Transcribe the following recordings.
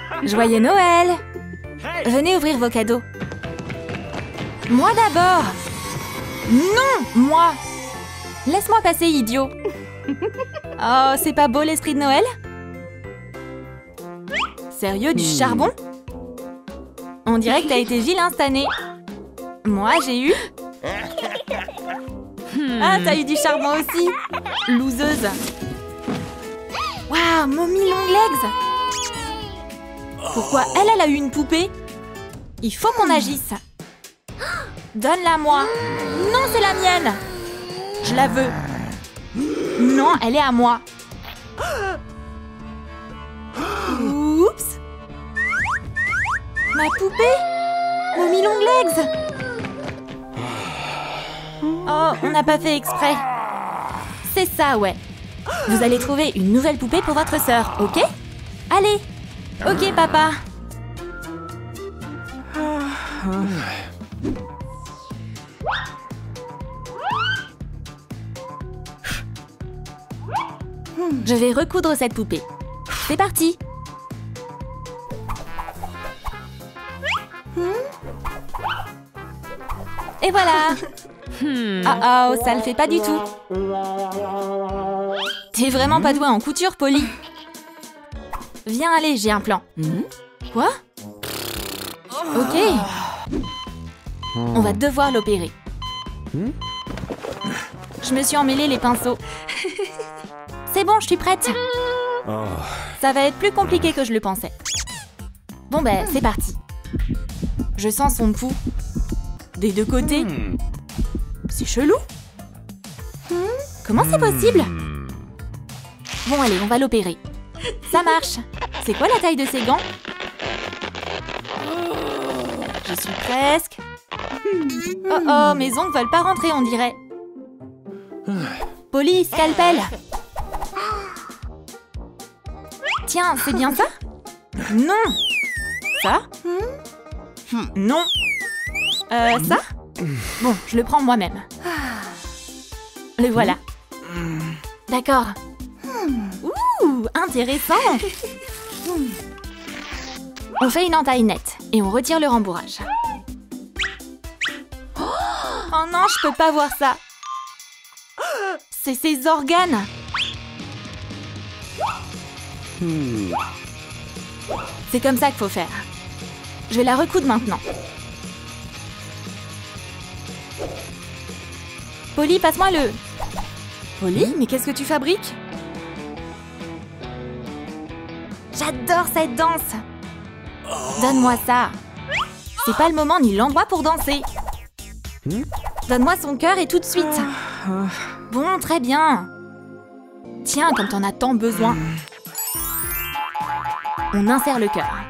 Joyeux Noël! Venez ouvrir vos cadeaux. Moi d'abord! Non, moi! Laisse-moi passer, idiot! Oh, c'est pas beau l'esprit de Noël? Sérieux, du charbon? On dirait que t'as été vilain cette année. Moi, j'ai eu... Ah, t'as eu du charbon aussi? Loseuse. Waouh, Mommy Longlegs! Pourquoi elle a eu une poupée? Il faut qu'on agisse. Donne-la-moi. Non, c'est la mienne. Je la veux. Non, elle est à moi. Oups. Ma poupée? Mommy Longlegs. Oh, on n'a pas fait exprès. C'est ça, ouais. Vous allez trouver une nouvelle poupée pour votre sœur, ok? Allez. Ok, papa. Je vais recoudre cette poupée. C'est parti. Et voilà. Oh, ça le fait pas du tout. T'es vraiment pas douée en couture, Polly. Viens, allez, j'ai un plan. Quoi? Ok. On va devoir l'opérer. Je me suis emmêlé les pinceaux. C'est bon, je suis prête. Ça va être plus compliqué que je le pensais. Bon ben, c'est parti. Je sens son pouls. Des deux côtés. C'est chelou. Comment c'est possible? Bon, allez, on va l'opérer. Ça marche. C'est quoi la taille de ses gants? Je suis presque. Oh oh, mes ongles veulent pas rentrer, on dirait. Polly, scalpel. Tiens, c'est bien ça? Non. Ça? Non. Ça? Bon, je le prends moi-même. Le voilà. D'accord. Ouh, intéressant. On fait une entaille nette et on retire le rembourrage. Oh non, je peux pas voir ça. C'est ses organes. C'est comme ça qu'il faut faire. Je vais la recoudre maintenant. Polly, passe-moi le... Polly, mais qu'est-ce que tu fabriques? J'adore cette danse. Donne-moi ça. C'est pas le moment ni l'endroit pour danser. Donne-moi son cœur et tout de suite. Bon, très bien. Tiens, comme t'en as tant besoin. On insère le cœur.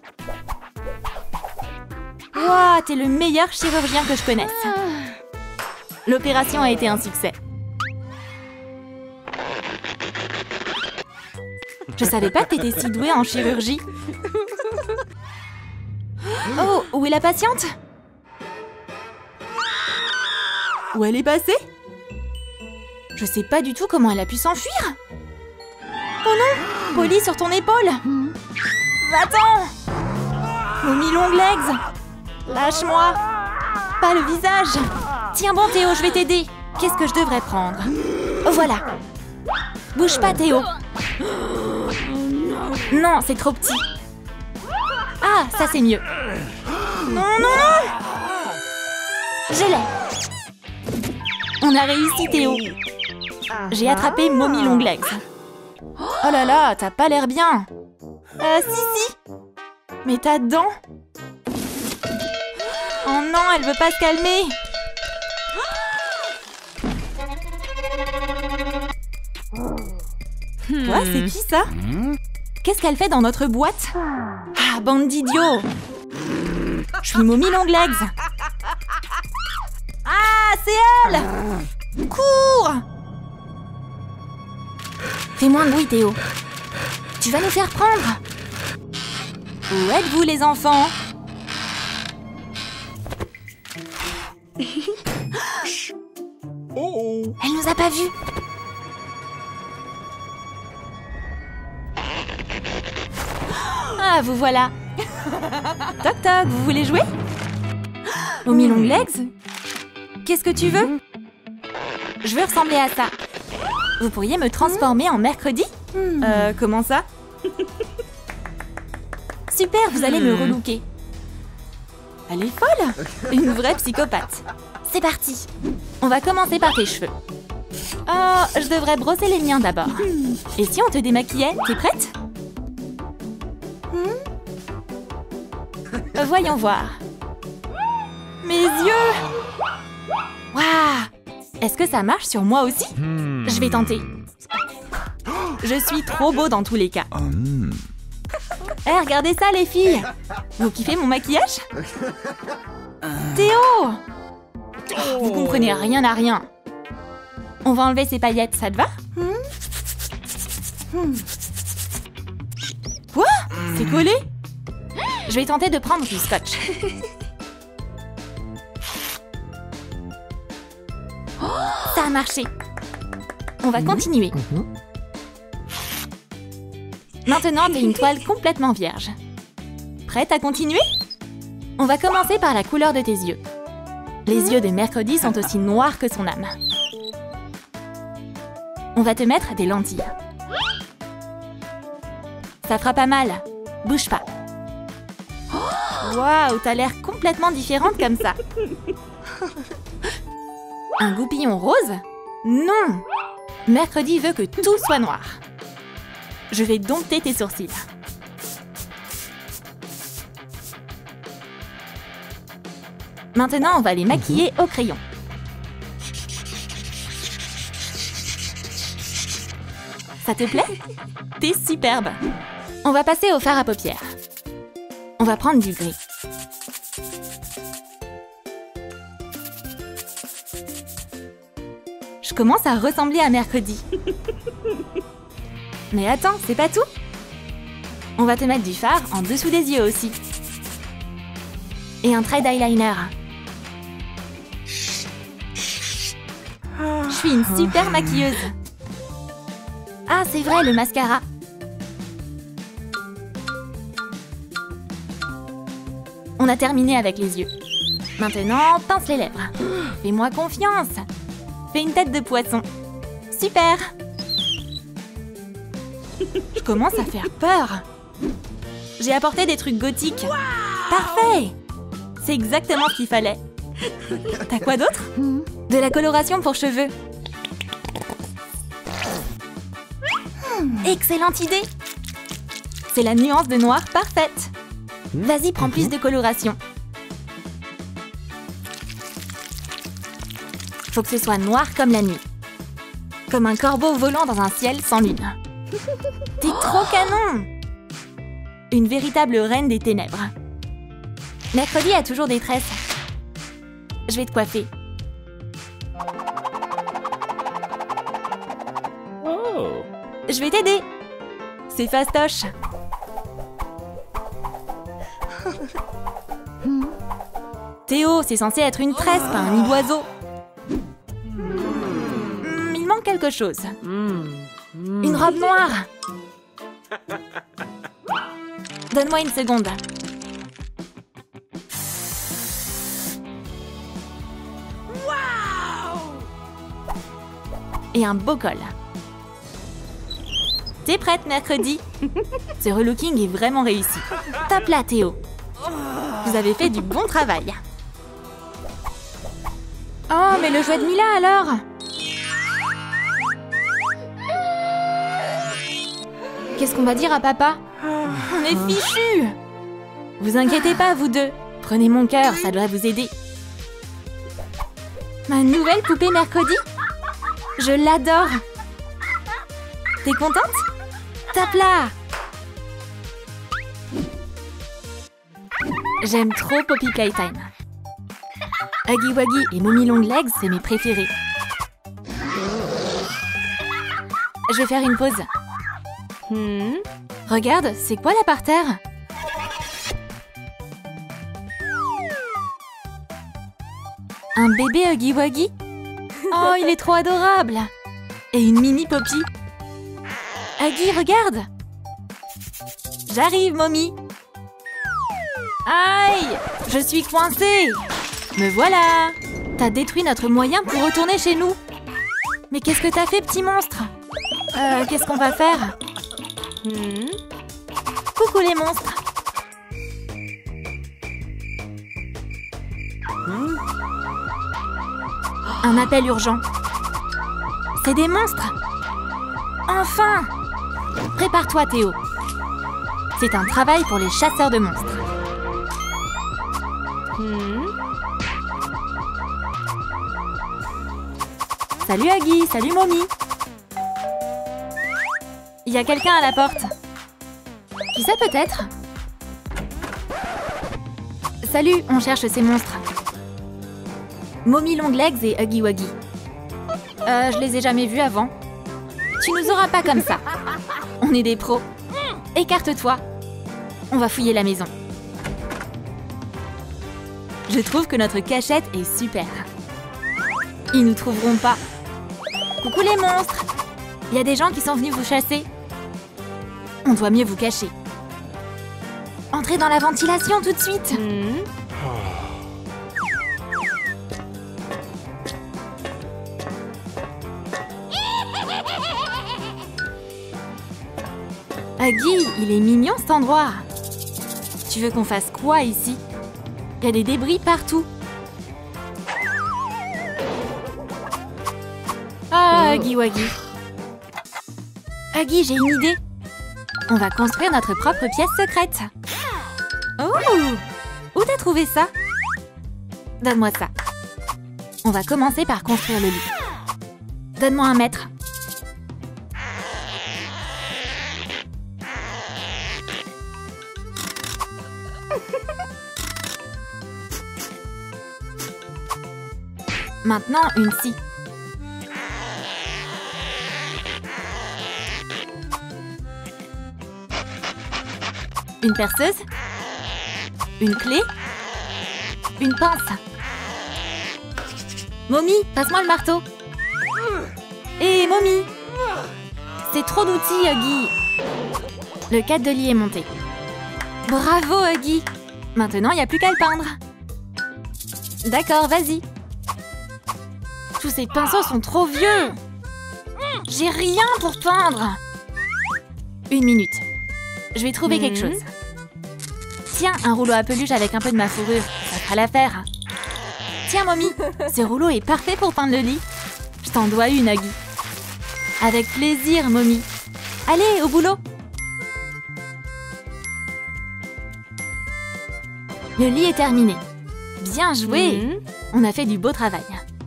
Ouah, t'es le meilleur chirurgien que je connaisse. L'opération a été un succès. Je savais pas que t'étais si douée en chirurgie. Oh, où est la patiente? Où elle est passée? Je sais pas du tout comment elle a pu s'enfuir. Oh non! Polly sur ton épaule! Va-t'en! Mommy Longlegs! Lâche-moi! Pas le visage! Tiens bon Théo, je vais t'aider. Qu'est-ce que je devrais prendre? Oh, voilà. Bouge pas Théo. Non, c'est trop petit. Ah, ça c'est mieux. Non, non, non! Je l'ai. On a réussi Théo. J'ai attrapé Mommy Longlegs. Oh là là, t'as pas l'air bien. Si. Mais ta dent? Oh non, elle veut pas se calmer. Quoi, c'est qui ça? Qu'est-ce qu'elle fait dans notre boîte? Ah, bande d'idiots! Je suis Mommy Longlegs. Ah, c'est elle! Cours! Fais moins de bruit, Théo. Tu vas nous faire prendre. Où êtes-vous, les enfants? Elle nous a pas vus. Ah, vous voilà. Toc toc, vous voulez jouer? Mommy Long Legs? Qu'est-ce que tu veux? Je veux ressembler à ça. Vous pourriez me transformer en mercredi? Comment ça? Super, vous allez me relooker. Elle est folle! Une vraie psychopathe. C'est parti. On va commencer par tes cheveux. Oh, je devrais brosser les miens d'abord. Et si on te démaquillait? T'es prête? Voyons voir. Mes yeux! Waouh! Est-ce que ça marche sur moi aussi? Je vais tenter. Je suis trop beau dans tous les cas. Hé, regardez ça les filles! Vous kiffez mon maquillage? Théo! Vous comprenez rien à rien. On va enlever ces paillettes, ça te va? Quoi? C'est collé? Je vais tenter de prendre du scotch. Ça a marché. On va continuer. Maintenant, t'as une toile complètement vierge. Prête à continuer? On va commencer par la couleur de tes yeux. Les yeux de mercredi sont aussi noirs que son âme. On va te mettre des lentilles. Ça fera pas mal. Bouge pas. Waouh, t'as l'air complètement différente comme ça. Un goupillon rose? Non! Mercredi veut que tout soit noir. Je vais dompter tes sourcils. Maintenant, on va les maquiller au crayon. Ça te plaît? T'es superbe. On va passer au fard à paupières. On va prendre du gris. Je commence à ressembler à mercredi. Mais attends, c'est pas tout. On va te mettre du fard en dessous des yeux aussi. Et un trait d'eyeliner. Je suis une super maquilleuse. Ah, c'est vrai, le mascara. On a terminé avec les yeux. Maintenant, pince les lèvres. Fais-moi confiance. Fais une tête de poisson. Super. Je commence à faire peur. J'ai apporté des trucs gothiques. Parfait. C'est exactement ce qu'il fallait. T'as quoi d'autre? De la coloration pour cheveux. Excellente idée. C'est la nuance de noir parfaite. Vas-y, prends plus de coloration. Faut que ce soit noir comme la nuit. Comme un corbeau volant dans un ciel sans lune. T'es trop canon! Une véritable reine des ténèbres. Mercredi a toujours des tresses. Je vais te coiffer. Oh. Je vais t'aider. C'est fastoche. Théo, c'est censé être une tresse, pas un nid d'oiseau. Il manque quelque chose. Une robe noire. Donne-moi une seconde. Et un beau col. T'es prête, mercredi? Ce relooking est vraiment réussi. Tape là, Théo. Vous avez fait du bon travail. Oh, mais le jouet de Mila, alors? Qu'est-ce qu'on va dire à papa? On est fichus! Vous inquiétez pas, vous deux. Prenez mon cœur, ça doit vous aider. Ma nouvelle poupée mercredi? Je l'adore! T'es contente? Tape là! J'aime trop Poppy Playtime. Huggy Wuggy et Mommy Long Legs, c'est mes préférés. Je vais faire une pause. Regarde, c'est quoi là par terre? Un bébé Huggy Wuggy? Oh, il est trop adorable! Et une mini Poppy. Huggy, regarde! J'arrive, Mommy! Aïe! Je suis coincée! Me voilà! T'as détruit notre moyen pour retourner chez nous. Mais qu'est-ce que t'as fait, petit monstre? Qu'est-ce qu'on va faire? Coucou les monstres! Un appel urgent. C'est des monstres! Enfin! Prépare-toi, Théo. C'est un travail pour les chasseurs de monstres. Salut Aggie, salut Mommy. Il y a quelqu'un à la porte. Qui ça peut-être? Salut, on cherche ces monstres. Mommy Longlegs et Huggy Wuggy. Je les ai jamais vus avant. Tu nous auras pas comme ça. On est des pros. Écarte-toi. On va fouiller la maison. Je trouve que notre cachette est super. Ils nous trouveront pas. Coucou les monstres! Il y a des gens qui sont venus vous chasser. On doit mieux vous cacher. Entrez dans la ventilation tout de suite. Aggie, il est mignon cet endroit. Tu veux qu'on fasse quoi ici? Il y a des débris partout. Ah, Huggy Wuggy. Aggie, j'ai une idée. On va construire notre propre pièce secrète. Oh! Où t'as trouvé ça? Donne-moi ça. On va commencer par construire le lit. Donne-moi 1 mètre. Maintenant, une scie. Une perceuse. Une clé. Une pince. Mommy, passe-moi le marteau. Hé, Mommy! C'est trop d'outils, Huggy. Le cadre de lit est monté. Bravo, Huggy. Maintenant, il n'y a plus qu'à le peindre. D'accord, vas-y. Tous ces pinceaux sont trop vieux. J'ai rien pour peindre. 1 minute. Je vais trouver quelque chose. Tiens, un rouleau à peluche avec un peu de ma fourrure. Ça fera l'affaire. Tiens, Mommy, ce rouleau est parfait pour peindre le lit. Je t'en dois une, Huggy. Avec plaisir, Mommy. Allez, au boulot. Le lit est terminé. Bien joué. On a fait du beau travail.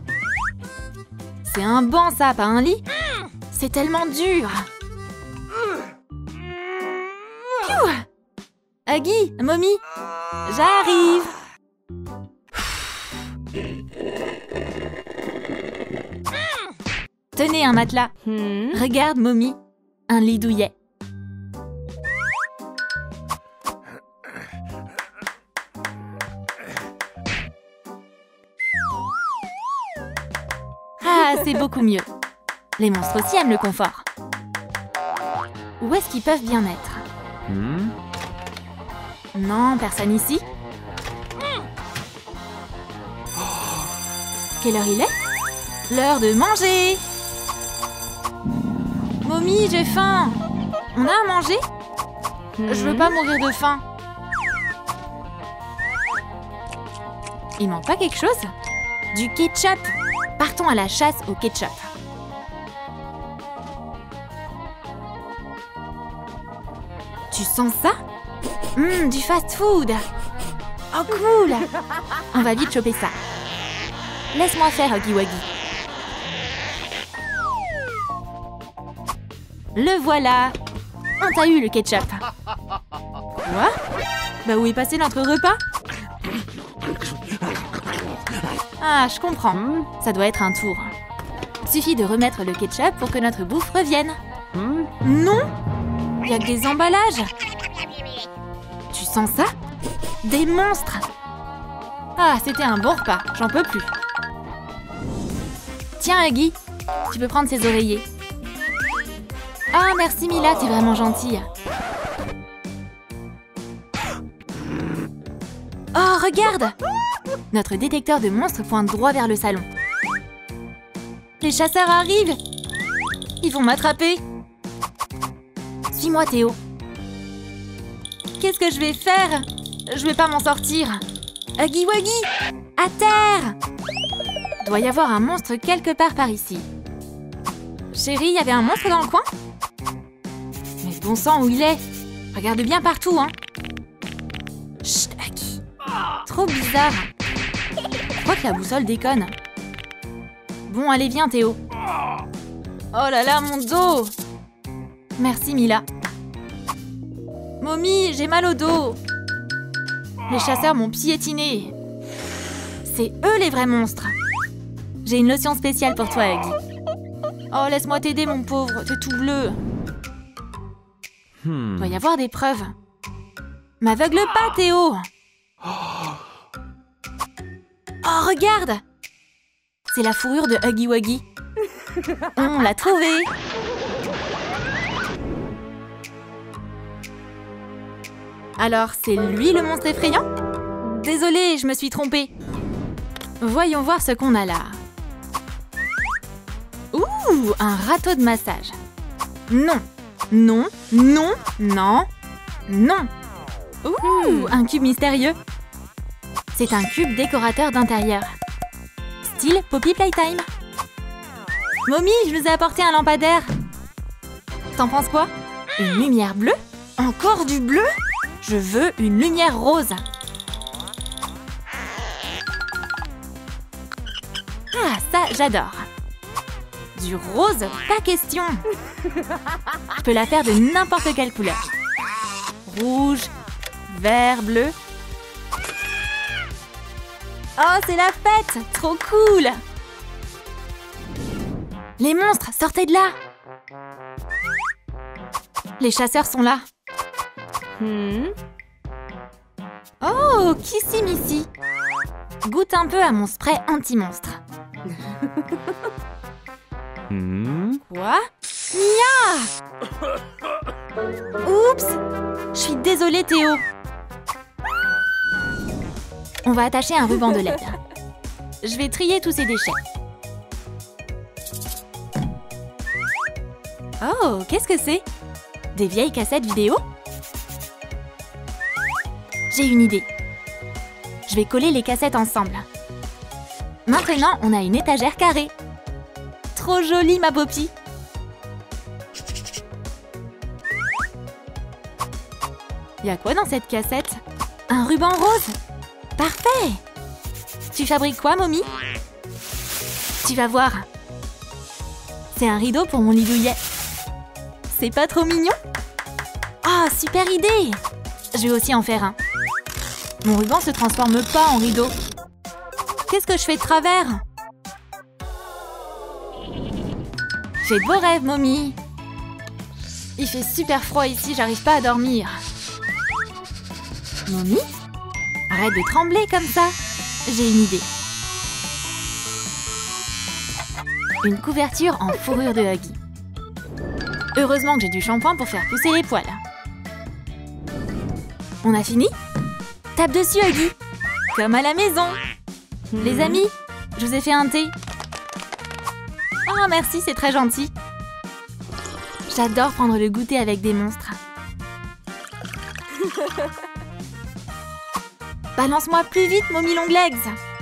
C'est un banc, ça, pas un lit. C'est tellement dur. Piou! Huggy, Mommy, j'arrive. Tenez un matelas. Regarde, Mommy, un lit douillet. Ah, c'est beaucoup mieux. Les monstres aussi aiment le confort. Où est-ce qu'ils peuvent bien être? Non, personne ici. Quelle heure il est? L'heure de manger. Mommy, j'ai faim. On a à manger? Je veux pas mourir de faim. Il manque pas quelque chose? Du ketchup. Partons à la chasse au ketchup. Tu sens ça? Du fast-food. Oh, cool. On va vite choper ça. Laisse-moi faire, Huggy Wuggy. Le voilà. On t'a eu, le ketchup. Quoi? Bah, où est passé notre repas? Ah, je comprends. Ça doit être un tour. Suffit de remettre le ketchup pour que notre bouffe revienne. Non! Il y a que des emballages. Tu sens ça? Des monstres! Ah, c'était un bon repas. J'en peux plus. Tiens, Huggy, tu peux prendre ces oreillers. Ah, merci Mila, t'es vraiment gentille. Oh, regarde! Notre détecteur de monstres pointe droit vers le salon. Les chasseurs arrivent! Ils vont m'attraper! Suis-moi, Théo. Qu'est-ce que je vais faire? Je vais pas m'en sortir. Huggy Wuggy! À terre! Doit y avoir un monstre quelque part par ici. Chérie, il y avait un monstre dans le coin? Mais bon sang, où il est? Regarde bien partout, hein! Chut, Huggy! Trop bizarre! Je crois que la boussole déconne. Bon, allez, viens, Théo. Oh là là, mon dos! Merci, Mila. Mommy, j'ai mal au dos. Les chasseurs m'ont piétiné. C'est eux les vrais monstres. J'ai une lotion spéciale pour toi, Huggy. Oh, laisse-moi t'aider, mon pauvre. T'es tout bleu. Doit y avoir des preuves. M'aveugle pas, Théo. Oh, regarde! C'est la fourrure de Huggy Wuggy. On l'a trouvée. Alors, c'est lui le monstre effrayant? Désolée, je me suis trompée. Voyons voir ce qu'on a là. Ouh, un râteau de massage. Non, non, non, non, non. Ouh, un cube mystérieux. C'est un cube décorateur d'intérieur. Style Poppy Playtime. Mommy, je nous ai apporté un lampadaire. T'en penses quoi? Une lumière bleue? Encore du bleu? Je veux une lumière rose. Ah, ça, j'adore. Du rose, pas question. Je peux la faire de n'importe quelle couleur. Rouge, vert, bleu. Oh, c'est la fête! Trop cool! Les monstres, sortez de là! Les chasseurs sont là. Oh, Kissy Missy! Goûte un peu à mon spray anti-monstre. Quoi? Mia! Oups! Je suis désolée, Théo. On va attacher un ruban de LED. Je vais trier tous ces déchets. Oh, qu'est-ce que c'est? Des vieilles cassettes vidéo? J'ai une idée. Je vais coller les cassettes ensemble. Maintenant, on a une étagère carrée. Trop jolie, ma Poppy. Y a quoi dans cette cassette? Un ruban rose? Parfait! Tu fabriques quoi, Mommy? Tu vas voir. C'est un rideau pour mon lit douillet. C'est pas trop mignon? Ah, super idée! Je vais aussi en faire un. Mon ruban se transforme pas en rideau. Qu'est-ce que je fais de travers? J'ai de beaux rêves, Mommy. Il fait super froid ici, j'arrive pas à dormir. Mommy? Arrête de trembler comme ça. J'ai une idée. Une couverture en fourrure de Huggy. Heureusement que j'ai du shampoing pour faire pousser les poils. On a fini? Tape dessus, Huggy. Comme à la maison. Les amis, je vous ai fait un thé. Oh, merci, c'est très gentil. J'adore prendre le goûter avec des monstres. Balance-moi plus vite, Mommy Longlegs.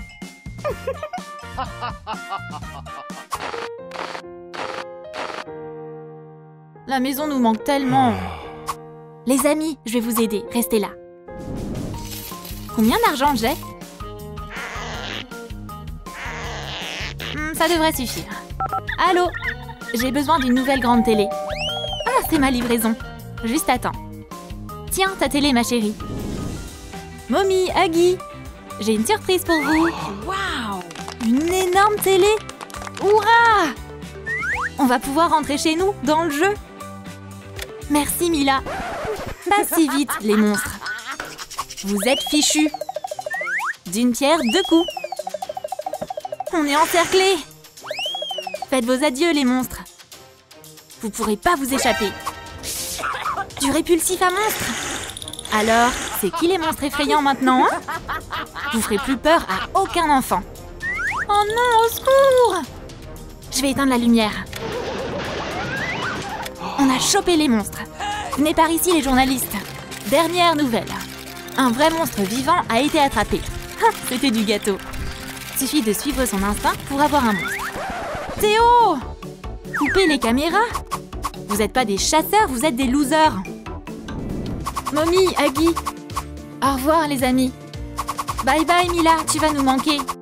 La maison nous manque tellement. Les amis, je vais vous aider. Restez là. Combien d'argent j'ai? Ça devrait suffire. Allô? J'ai besoin d'une nouvelle grande télé. Ah, c'est ma livraison. Juste attends. Tiens, ta télé, ma chérie. Mommy, Huggy, j'ai une surprise pour vous. Waouh! Une énorme télé. Hourra! On va pouvoir rentrer chez nous, dans le jeu. Merci, Mila. Pas si vite, les monstres. Vous êtes fichus. D'une pierre, deux coups. On est encerclés. Faites vos adieux, les monstres. Vous pourrez pas vous échapper. Du répulsif à monstre. Alors, C'est qui les monstres effrayants maintenant, hein? Vous ferez plus peur à aucun enfant. Oh non, au secours! Je vais éteindre la lumière. On a chopé les monstres. Venez par ici les journalistes. Dernière nouvelle. Un vrai monstre vivant a été attrapé. C'était du gâteau. Suffit de suivre son instinct pour avoir un monstre. Théo! Coupez les caméras! Vous n'êtes pas des chasseurs, vous êtes des losers. Mommy, Aggie. Au revoir les amis. Bye bye Mila, tu vas nous manquer.